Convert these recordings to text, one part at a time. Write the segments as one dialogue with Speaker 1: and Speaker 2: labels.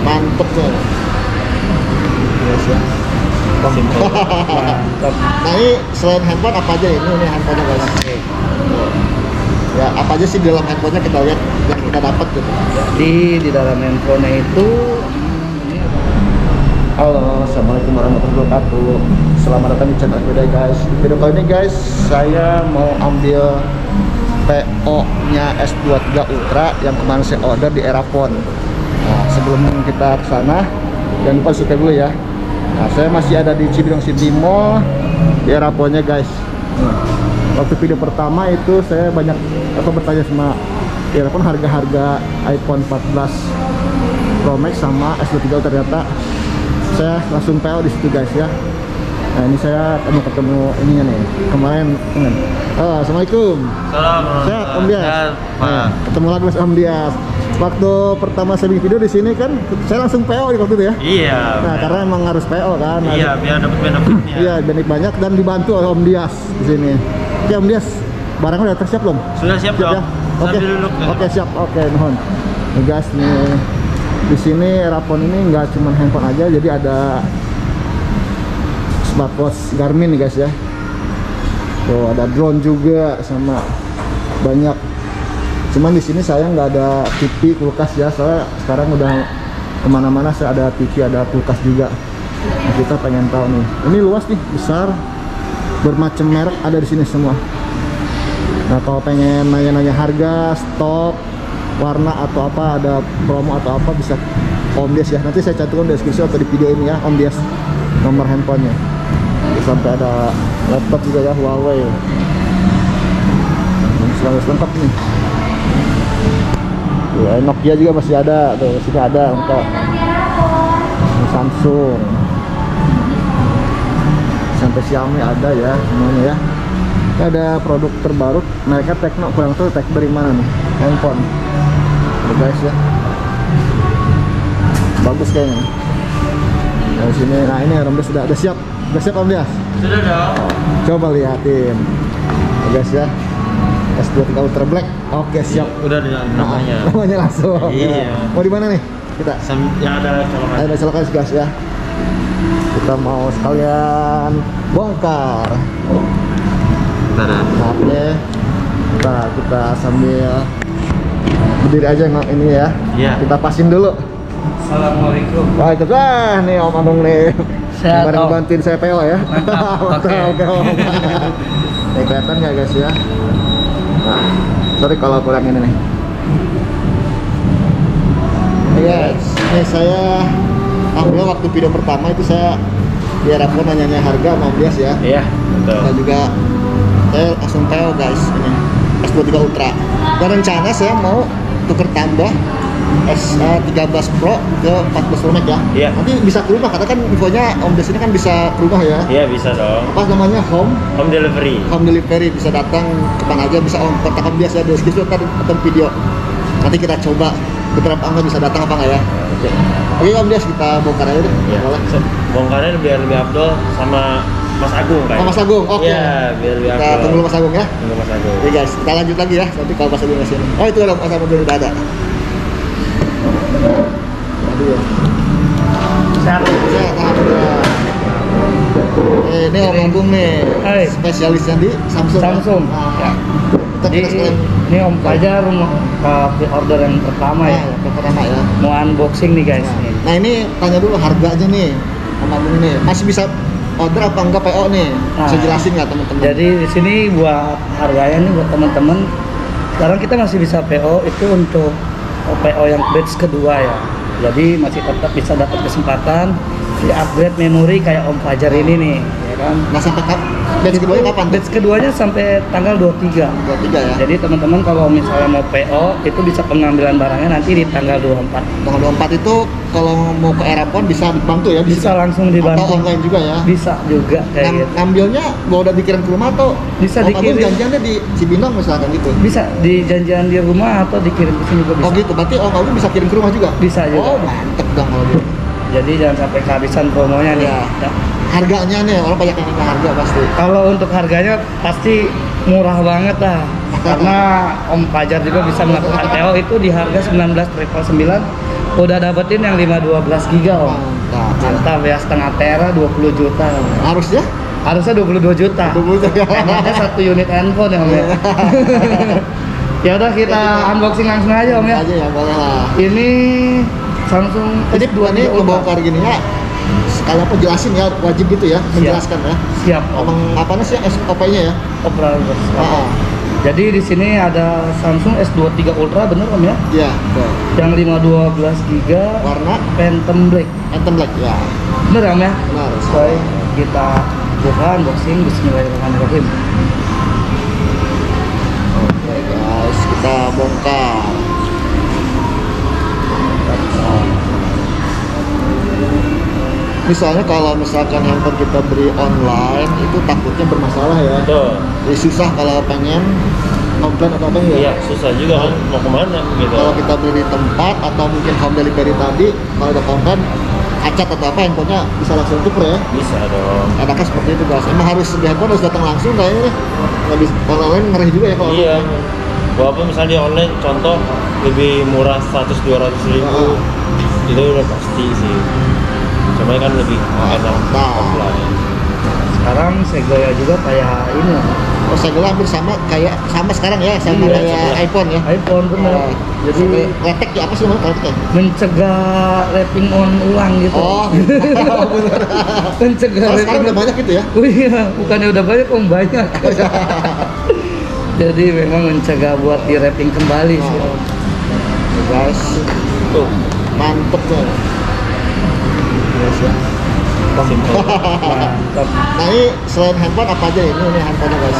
Speaker 1: Mantep tuh. Yes, ya.
Speaker 2: Simple. Mantap.
Speaker 1: Nah ini selain handphone apa aja ini handphonenya guys. Ya apa aja sih di dalam handphonenya kita lihat yang kita dapat gitu.
Speaker 2: Jadi di dalam handphonenya itu
Speaker 1: Halo, assalamualaikum warahmatullahi wabarakatuh. Selamat datang di channel Beda guys. Video kali ini guys, saya mau ambil PO-nya S23 Ultra yang kemarin saya order di Erafone. Nah, sebelum kita ke sana, jangan lupa subscribe dulu ya. Nah, saya masih ada di Cibinong City Mall di Erafone-nya guys. Waktu video pertama itu saya banyak bertanya sama Erafone harga-harga iPhone 14 Pro Max sama S23 ternyata saya langsung PO di situ guys ya. Nah ini saya ketemu ininya nih kemarin. Assalamualaikum.
Speaker 3: Salam.
Speaker 1: Sehat Om Dias.
Speaker 3: Sehat, Pak.
Speaker 1: Nah, ketemu lagi Mas Om Dias. Waktu pertama saya bikin video di sini kan saya langsung PO di waktu itu ya.
Speaker 3: Iya.
Speaker 1: Nah karena emang harus PO kan.
Speaker 3: Iya, biar dapat benefitnya.
Speaker 1: Iya, benefit banyak dan dibantu oleh Om Dias di sini. Oke Om Dias, barangnya udah tersiap belum?
Speaker 3: Sudah siap dong.
Speaker 1: ya? Oke.
Speaker 3: Sambil duduk.
Speaker 1: Oke siap. Oke, mohon. Nih guys nih. Di sini Erafone ini nggak cuma handphone aja, jadi ada smartwatch Garmin nih guys ya. Tuh ada drone juga sama banyak. Cuman di sini saya nggak ada TV, kulkas ya. Soalnya sekarang udah kemana-mana saya ada TV, ada kulkas juga. Nah, kita pengen tahu nih. Ini luas nih, besar, bermacam merek ada di sini semua. Nah kalau pengen nanya-nanya harga, stok, warna atau apa, ada promo atau apa bisa Om Dias ya. Nanti saya cantumkan di deskripsi atau di video ini ya Om Dias nomor handphonenya. Sampai ada laptop juga ya Huawei. Selalu lengkap nih. Ya, Nokia juga masih ada tuh, sini ada lengkap. Samsung. Sampai Xiaomi ada ya semuanya ya. Ini ada produk terbaru mereka Tecno, kurang tahu dari mana nih handphone. Guys ya, bagus kayaknya. Dari sini, nah ini Om Dias sudah siap Om Dias.
Speaker 3: Sudah dong.
Speaker 1: Coba lihatin, guys ya, S23 Ultra Black. Oke siap.
Speaker 3: Udah di namanya.
Speaker 1: Namanya langsung.
Speaker 3: Iya.
Speaker 1: Mau di mana nih kita?
Speaker 3: Yang ada colokan.
Speaker 1: Ada colokan guys ya. Kita mau sekalian bongkar.
Speaker 3: Bentar.
Speaker 1: Maaf ya. Kita sambil berdiri aja ini ya.
Speaker 3: Iya.
Speaker 1: Kita pasin dulu.
Speaker 2: Assalamualaikum.
Speaker 1: Wah, nih Om Anung nih.
Speaker 2: Sehat,
Speaker 1: Kemarin
Speaker 2: Om.
Speaker 1: bantuin saya PO ya.
Speaker 2: Mantap. Oke.
Speaker 1: Oke, Om. Nih kelihatan nggak guys ya? Nah, sorry kalau kurang ini nih. Nih guys, ini saya ambil waktu video pertama itu saya di Erafone nanya harga sama Om Dias ya.
Speaker 3: Iya, betul.
Speaker 1: Dan juga saya langsung PO guys ini S23 Ultra. Dan rencana saya mau tuker tambah S13 Pro ke 14 Pro Max ya.
Speaker 3: Iya.
Speaker 1: Nanti bisa ke rumah karena kan infonya Om Dias ini kan bisa ke rumah ya.
Speaker 3: Iya, bisa dong.
Speaker 1: Apa namanya home
Speaker 3: Home delivery.
Speaker 1: bisa datang kapan aja, bisa Om kontak Om Dias ya di deskripsi atau video. Nanti kita coba beberapa angka bisa datang apa enggak ya. Oke Om Dias, kita bongkar aja deh.
Speaker 3: Iya.
Speaker 1: Boleh.
Speaker 3: Bongkarnya biar lebih afdol sama Mas Agung kan.
Speaker 1: Oh, Mas Agung, oke.
Speaker 3: Iya, biar lebih
Speaker 1: Kita
Speaker 3: afdol.
Speaker 1: tunggu dulu Mas Agung ya.
Speaker 3: Tunggu Mas Agung.
Speaker 1: Oke guys, kita lanjut lagi ya. Nanti kalau Mas Agung masih ada. Oh itu ada Mas Agung udah ada. Aduh ya.
Speaker 2: Sehat.
Speaker 1: Sehat, alhamdulillah. Ini Om Agung nih,
Speaker 2: Hai.
Speaker 1: spesialisnya di Samsung.
Speaker 2: Samsung.
Speaker 1: Nah,
Speaker 2: Ya.
Speaker 1: kita
Speaker 2: Jadi
Speaker 1: sekalian.
Speaker 2: ini Om Fajar rumah order yang pertama ya.
Speaker 1: Yang pertama ya.
Speaker 2: Mau unboxing nih guys. Nih.
Speaker 1: Nah ini tanya dulu harganya nih, Om Agung ini masih bisa order apa enggak PO nih? Bisa
Speaker 2: Nah,
Speaker 1: jelasin nggak teman-teman?
Speaker 2: Jadi di sini buat harganya nih buat teman-teman. Sekarang kita masih bisa PO itu untuk PO yang batch kedua ya. Jadi masih tetap bisa dapat kesempatan di upgrade memori kayak Om Fajar ini nih, ya kan?
Speaker 1: Nah sampai batch keduanya kapan?
Speaker 2: Batch keduanya sampai tanggal 23.
Speaker 1: 23 ya.
Speaker 2: Jadi teman-teman kalau misalnya mau PO itu bisa pengambilan barangnya nanti di tanggal 24.
Speaker 1: Tanggal 24 itu kalau mau ke Erafone bisa dibantu ya?
Speaker 2: Bisa langsung dibantu.
Speaker 1: Atau online juga ya?
Speaker 2: Bisa juga kayak gitu.
Speaker 1: Ngambilnya mau udah dikirim ke rumah atau
Speaker 2: Bisa
Speaker 1: Om Agung
Speaker 2: dikirim.
Speaker 1: janjiannya di Cibinong misalkan gitu?
Speaker 2: Bisa di janjian di rumah atau dikirim ke sini juga bisa.
Speaker 1: Oh gitu, berarti Om Agung bisa kirim ke rumah juga?
Speaker 2: Bisa juga.
Speaker 1: Oh mantep dong kalau gitu.
Speaker 2: Jadi jangan sampai kehabisan promonya nih.
Speaker 1: Iya.
Speaker 2: Ya.
Speaker 1: Harganya nih, orang banyak yang nanya harga pasti.
Speaker 2: Kalau untuk harganya pasti murah banget lah. Karena Om Fajar juga bisa melakukan PO itu di harga 19.999 Udah dapetin yang 512 giga om. Mantap ya, setengah tera 20 juta.
Speaker 1: Harusnya
Speaker 2: Harusnya 22 juta.
Speaker 1: 20 juta.
Speaker 2: Enaknya satu unit handphone ya om ya. Ya udah kita unboxing langsung aja om ya.
Speaker 1: Aja ya, boleh lah.
Speaker 2: Ini Samsung
Speaker 1: Jadi
Speaker 2: S2
Speaker 1: ini ngebongkar gini ya, sekalian apa jelasin ya, wajib gitu ya, menjelaskan ya.
Speaker 2: Siap om.
Speaker 1: Emang apa sih SOP-nya ya?
Speaker 2: Operator.
Speaker 1: Ah,
Speaker 2: Jadi di sini ada Samsung S23 Ultra bener om ya?
Speaker 1: iya, betul.
Speaker 2: Yang 512 giga
Speaker 1: Warna
Speaker 2: Phantom Black.
Speaker 1: Phantom Black ya.
Speaker 2: Bener om ya?
Speaker 1: Benar.
Speaker 2: Baik, kita buka unboxing. Bismillahirrahmanirrahim.
Speaker 1: Oke guys, kita bongkar. Ini soalnya kalau misalkan handphone kita beli online itu takutnya bermasalah ya.
Speaker 3: Betul.
Speaker 1: Jadi susah kalau pengen komplain atau apa
Speaker 3: Iya,
Speaker 1: ya.
Speaker 3: susah juga kan mau kemana gitu.
Speaker 1: Kalau kita beli di tempat atau mungkin home delivery tadi, kalau ada komplain cacat atau apa handphonenya bisa langsung tuker ya.
Speaker 3: Bisa dong.
Speaker 1: Enaknya seperti itu guys. Emang harus di handphone harus datang langsung kayaknya nih. Nggak bisa, kalau online ngeri juga ya kalau.
Speaker 3: Iya. Walaupun misalnya di online contoh lebih murah 100-200 ribu, itu udah pasti sih. Cuma kan lebih enak
Speaker 1: Nah.
Speaker 3: offline.
Speaker 2: Sekarang Segoya juga kayak ini om.
Speaker 1: Oh, segel hampir sama kayak sama sekarang ya, sama
Speaker 3: Iya,
Speaker 1: kayak
Speaker 3: sebelah.
Speaker 1: iPhone ya.
Speaker 2: iPhone bener.
Speaker 1: Oh,
Speaker 2: Jadi
Speaker 1: letek ya, apa sih namanya letek ya?
Speaker 2: mencegah wrapping on ulang gitu.
Speaker 1: Oh, bener.
Speaker 2: Mencegah
Speaker 1: Soalnya sekarang udah
Speaker 2: wrapping.
Speaker 1: banyak gitu ya.
Speaker 2: Oh iya, bukannya udah banyak om, banyak. Jadi memang mencegah buat di wrapping kembali sih om.
Speaker 1: Oke, guys,
Speaker 3: Tuh,
Speaker 1: mantep tuh. Yes, ya.
Speaker 3: simple.
Speaker 2: Mantap.
Speaker 1: Nah ini selain handphone apa aja ini handphonenya guys?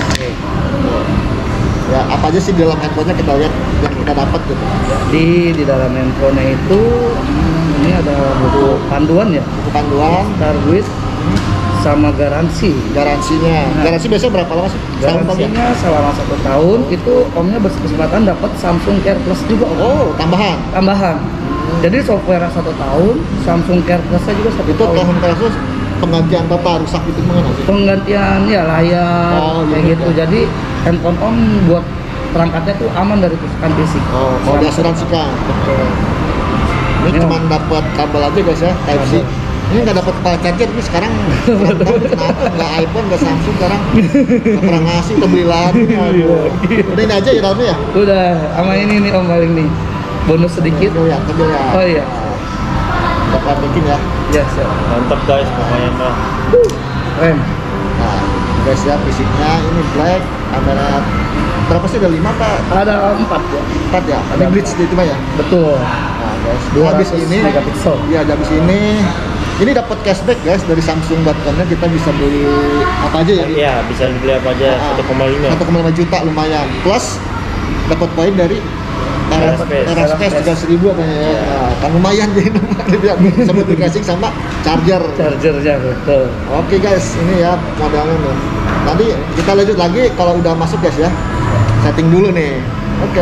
Speaker 1: Ya apa aja sih di dalam handphonenya kita lihat yang kita dapat gitu.
Speaker 2: Jadi di dalam handphone itu ini ada buku panduan ya,
Speaker 1: Buku panduan,
Speaker 2: Starguid sama garansi.
Speaker 1: garansinya.
Speaker 2: Nah.
Speaker 1: Garansi biasanya berapa lama sih? Setahun ya?
Speaker 2: Garansinya selama 1 tahun itu omnya berkesempatan dapat Samsung Care Plus juga om.
Speaker 1: Oh tambahan.
Speaker 2: Tambahan. Jadi software 1 tahun, Samsung Care Plusnya juga 1
Speaker 1: Itu
Speaker 2: tahun.
Speaker 1: tahun kasus penggantian total rusak itu gimana sih?
Speaker 2: Penggantian ya layar
Speaker 1: Oh,
Speaker 2: kayak
Speaker 1: gitu
Speaker 2: gitu.
Speaker 1: ya.
Speaker 2: Jadi handphone om buat perangkatnya tuh aman dari kerusakan fisik.
Speaker 1: Oh, kalau
Speaker 2: Sama-
Speaker 1: diasuransikan.
Speaker 2: Betul.
Speaker 1: Ini
Speaker 2: Ini
Speaker 1: cuma dapat kabel aja guys ya, Type C.
Speaker 2: Kabel.
Speaker 1: Ini nggak dapat kepala charger, ini sekarang nggak tahu kenapa nggak iPhone, nggak Samsung sekarang nggak pernah ngasih, kita beli lagi. Aduh. Udah ini aja ya dalamnya ya.
Speaker 2: Udah, sama ini nih om paling nih. Bonus sedikit.
Speaker 1: Kecil ya, kecil ya.
Speaker 2: Oh iya.
Speaker 1: Dapat bikin ya.
Speaker 2: Ya, siap.
Speaker 3: Mantap guys, pokoknya mah.
Speaker 2: Keren.
Speaker 1: Nah, guys ya fisiknya ini black, kamera berapa sih, ada 5 Pak?
Speaker 2: Ada 4 ya.
Speaker 1: 4 ya. Ada
Speaker 2: Ada
Speaker 1: glitch di itu mah ya.
Speaker 2: Betul.
Speaker 1: Nah, guys,
Speaker 2: 200
Speaker 1: habis ini
Speaker 2: megapiksel.
Speaker 1: Iya, habis ini dapat cashback guys dari Samsung.com-nya, kita bisa beli apa aja ya?
Speaker 3: Iya, bisa dibeli apa aja, 1,5.
Speaker 1: 1,5 juta lumayan. Plus dapat poin dari
Speaker 3: Aerospace.
Speaker 1: Aerospace 3.000 kayaknya ya. Nah, kan lumayan jadi bisa multicasing sama charger.
Speaker 2: Chargernya betul.
Speaker 1: Oke guys, ini ya modalnya nih. Nanti kita lanjut lagi kalau udah masuk guys ya. Setting dulu nih. Oke.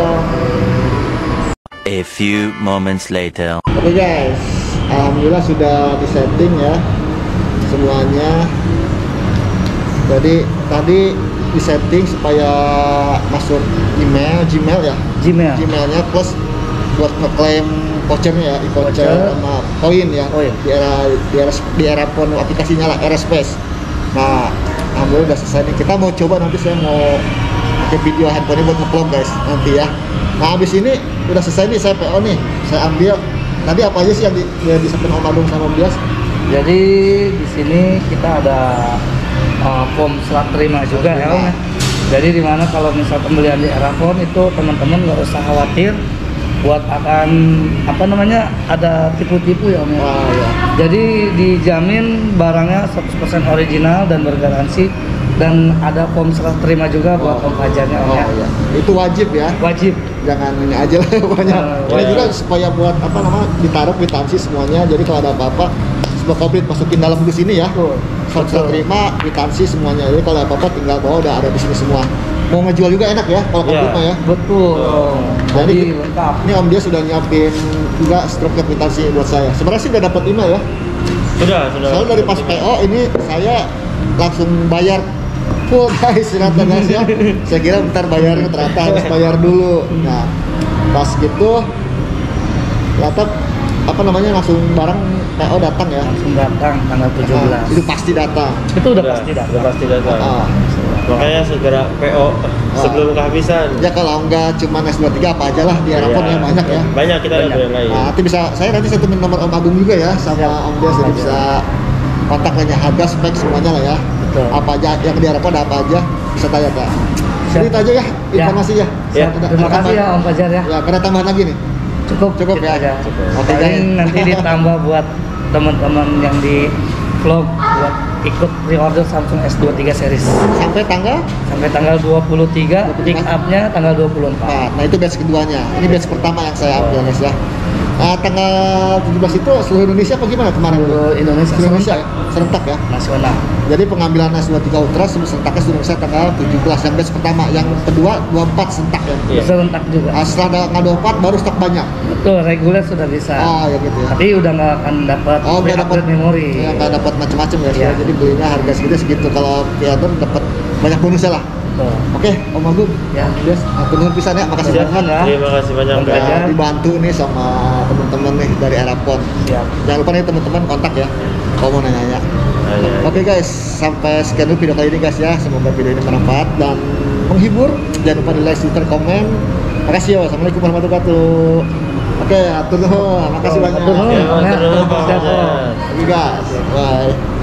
Speaker 4: A few moments later.
Speaker 1: Oke guys, alhamdulillah sudah disetting ya semuanya. Jadi tadi disetting supaya masuk Gmail ya.
Speaker 2: Gmail.
Speaker 1: Gmailnya plus buat ngeklaim vouchernya ya, e-voucher
Speaker 2: Voucher.
Speaker 1: sama poin ya.
Speaker 2: Poin.
Speaker 1: Di era phone aplikasinya lah, Aerospace. Nah, alhamdulillah udah selesai nih. Kita mau coba nanti, saya mau pakai video handphonenya buat nge-vlog guys nanti ya. Nah, habis ini udah selesai nih, saya PO nih. Saya ambil tadi apa aja sih yang disampaikan Om Agung sama Bias?
Speaker 2: Jadi di sini kita ada form serah terima juga ya om. Jadi dimana kalau misal pembelian di Erafone itu teman-teman nggak usah khawatir buat akan apa namanya ada tipu-tipu ya om ya.
Speaker 1: Wah, ya.
Speaker 2: Jadi dijamin barangnya 100% original dan bergaransi, dan ada form serah terima juga buat om pajarnya om
Speaker 1: Oh,
Speaker 2: ya.
Speaker 1: iya. Itu wajib ya.
Speaker 2: Wajib.
Speaker 1: Jangan ini aja lah pokoknya. Ini
Speaker 3: wajib.
Speaker 1: juga supaya buat apa namanya ditaruh kwitansi semuanya. Jadi kalau ada apa-apa semua komplit masukin dalam di sini ya.
Speaker 2: Betul.
Speaker 1: Serta terima kwitansi semuanya. Jadi kalau ada apa-apa tinggal bawa, udah ada di sini semua. Mau ngejual juga enak ya kalau komplit
Speaker 3: Iya.
Speaker 1: mah ya.
Speaker 2: Betul. Jadi
Speaker 1: Jadi
Speaker 2: lengkap.
Speaker 1: ini Om dia sudah nyiapin juga struktur kwitansi buat saya. Sebenarnya sih udah dapat email ya.
Speaker 3: Sudah.
Speaker 1: Soalnya dari pas PO ini saya langsung bayar full guys, ternyata guys ya. Saya kira bentar bayarnya, ternyata harus bayar dulu. Nah, pas gitu ternyata apa namanya langsung barang PO datang ya.
Speaker 2: Langsung datang tanggal 17.
Speaker 1: Itu pasti datang.
Speaker 2: Itu udah pasti datang.
Speaker 3: Udah pasti datang.
Speaker 1: Ah.
Speaker 3: Makanya segera PO sebelum kehabisan.
Speaker 1: Ya kalau enggak cuma S23 apa aja lah di Erapon
Speaker 3: Iya.
Speaker 1: ya banyak ya.
Speaker 3: Banyak kita ada yang lain.
Speaker 1: Nah, nanti bisa saya nanti saya temuin nomor Om Agung juga ya sama
Speaker 2: Siap.
Speaker 1: Om Des, jadi bisa kontak lainnya, harga spek semuanya lah ya.
Speaker 2: Betul.
Speaker 1: Apa aja yang di Erapon ada apa aja bisa tanya Kak.
Speaker 2: Siap.
Speaker 1: Jadi itu aja ya informasinya.
Speaker 3: Ya.
Speaker 2: Terima kasih ya Om Fajar ya.
Speaker 1: Ya, ada tambahan lagi nih.
Speaker 2: Cukup
Speaker 1: Cukup
Speaker 2: gitu
Speaker 1: ya?
Speaker 2: aja.
Speaker 1: Oke,
Speaker 2: Paling
Speaker 1: guys.
Speaker 2: nanti ditambah buat teman-teman yang di vlog buat ikut pre-order Samsung S23 series
Speaker 1: Sampai tanggal
Speaker 2: sampai tanggal 23, pick up-nya tanggal 24.
Speaker 1: 4. Nah, itu batch keduanya. Ini batch pertama yang saya ambil guys ya. Nah, tanggal 17 itu seluruh Indonesia apa gimana kemarin?
Speaker 2: Seluruh Indonesia
Speaker 1: Seluruh Indonesia ya? Serentak ya.
Speaker 2: nasional.
Speaker 1: Jadi pengambilan S23 Ultra serentaknya seluruh Indonesia tanggal 17 yang batch pertama. Yang kedua 24 serentak ya.
Speaker 3: Iya.
Speaker 2: Serentak juga.
Speaker 1: Setelah tanggal 24 baru stok banyak.
Speaker 2: Betul, reguler sudah bisa.
Speaker 1: Oh ya gitu ya.
Speaker 2: Tapi udah nggak akan dapat
Speaker 1: Oh nggak dapat
Speaker 2: upgrade memori.
Speaker 1: Ya, nggak dapat macam-macam ya.
Speaker 2: Iya.
Speaker 1: Jadi belinya harga segitu kalau piatur dapat banyak bonusnya lah.
Speaker 2: Betul.
Speaker 1: Oke, Om Agung.
Speaker 2: Ya.
Speaker 1: Yes, aku nuhun pisan ya. Makasih
Speaker 2: Siap.
Speaker 1: banyak.
Speaker 2: Ya.
Speaker 3: Terima kasih banyak.
Speaker 2: Om
Speaker 3: Kak.
Speaker 2: Fajar.
Speaker 1: Udah dibantu nih sama teman-teman nih dari Erapon.
Speaker 2: Siap.
Speaker 1: Jangan lupa nih teman-teman kontak ya kalau mau nanya-nanya. Oke guys, sampai sekian dulu video kali ini guys ya. Semoga video ini bermanfaat dan menghibur. Jangan lupa di like, share, komen. Makasih ya. Wassalamualaikum warahmatullahi wabarakatuh. Oke, atur nuhun. Makasih banyak.
Speaker 2: Atur nuhun.
Speaker 3: Ya, atur nuhun, Pak
Speaker 2: Siap, Om.
Speaker 3: Fajar.
Speaker 1: Oke guys, bye.